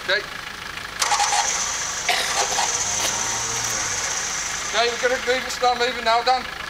Okay. Okay, we're going to move it, start moving now, Dan.